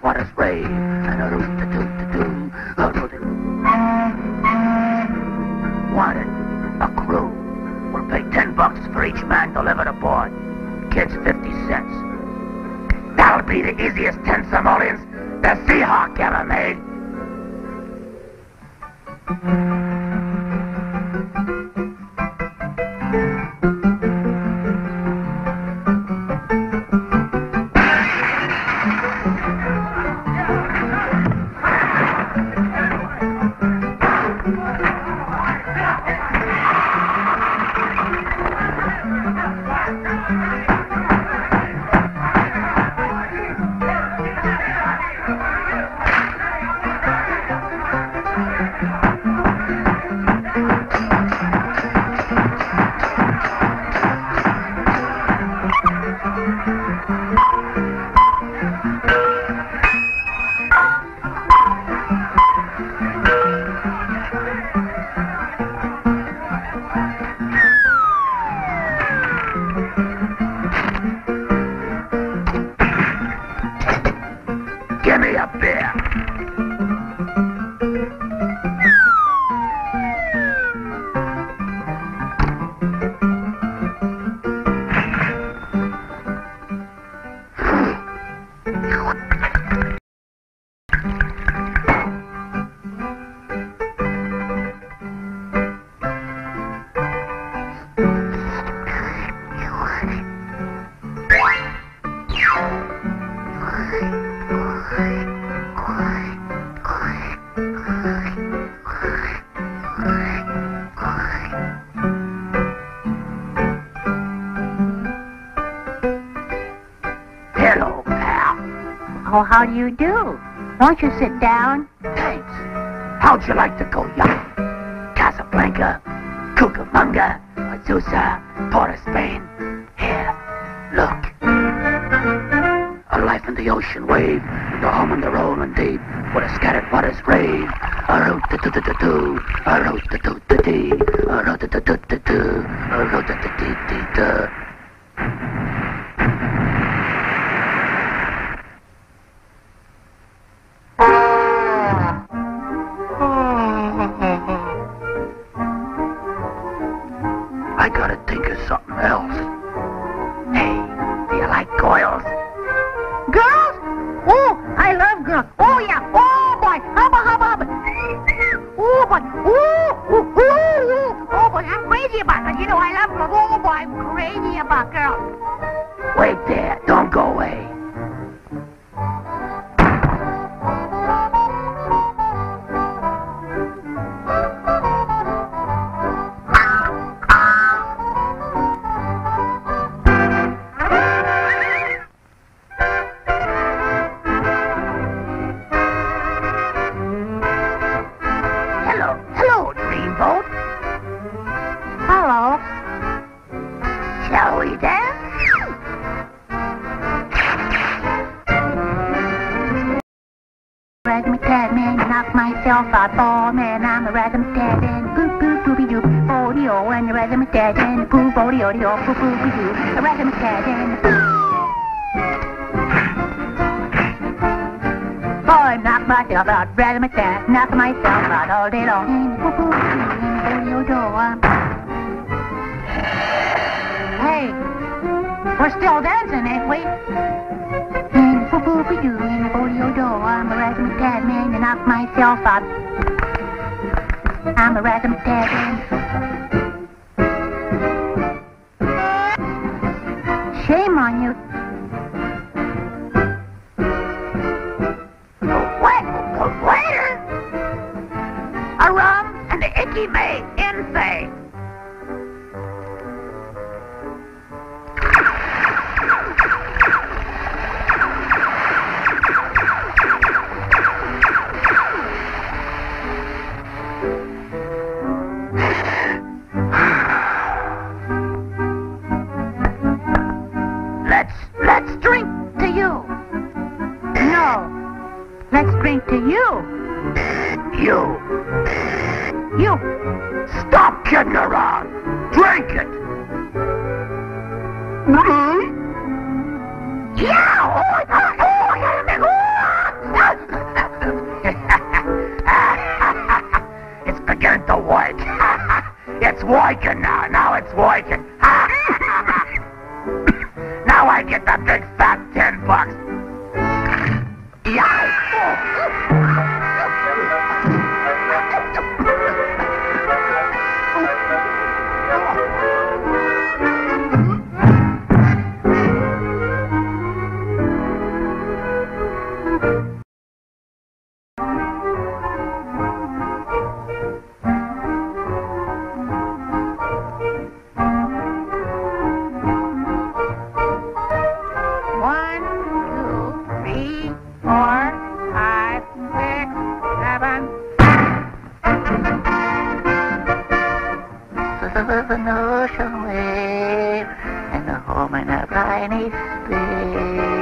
waters rave, and a root-a-toot-a-too, a root-a... Wanted a crew. We'll pay $10 for each man delivered aboard. Kids 50 cents. That'll be the easiest 10 simoleons the Seahawk ever made. Give me a beer. Hello, pal. Oh, how do you do? Won't you sit down? Thanks. How'd you like to go young? Casablanca, Cucamonga, Azusa, Port of Spain. Here, look. A life in the ocean wave, the home in the rolling deep, where the scattered waters rave. A root-a-toot-a-too, a root-a-toot-a-tee, a root-a-toot-a-too, a root-a-toot-a-tee-too. I gotta think of something else. Hey, do you like girls? Girls? Oh, I love girls. Oh, yeah. Oh, boy. Hubba, hubba, hubba. Oh, boy. Oh, boy. I'm crazy about it. You know, I love girls. Oh, boy. I'm crazy about girls. Wait there. Don't go away. Hello, Dreamboat. Hello. Shall we dance? Razzmatazz-man, knock myself out. Oh, man, I'm a razzmatazz-man. Boop, boop, boopy-doo. Oh-dee-oh, and the razzmatazz-man. Poop, oh-dee-oh-dee-oh, poop, boopy-doo. A razzmatazz-man. Oh, I knock myself out. Razzmatazz, knock myself out all day long. And poop, boopy-doo, oh-dee-oh-doo. Hey, we're still dancing, ain't we? And boop-boopy-doo, and oh-dee-oh-doo. I'm a razzmatazz-man, and knock myself out. I'm a razzmatazz-man. Shame on you. Waiter! A rum and the Icky May insane. Let's drink to you. No. Let's drink to you. You. You. Stop kidding around. Drink it. Yeah. boy can... Now I get the big fat $10. Yeah. An ocean wave and a home in a briny space.